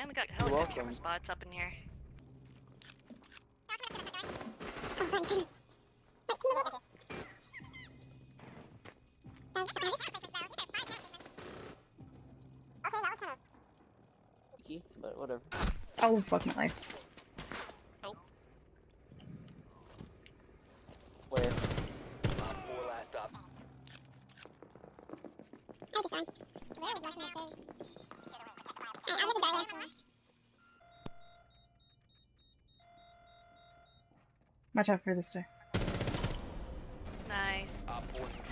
Damn, we got You're helicopter welcome. camera spots up in here. Cheeky, but whatever. Oh, fuck my life. Oh, Where? Op 4 last stop. Watch out for this guy. nice. Op 4 secured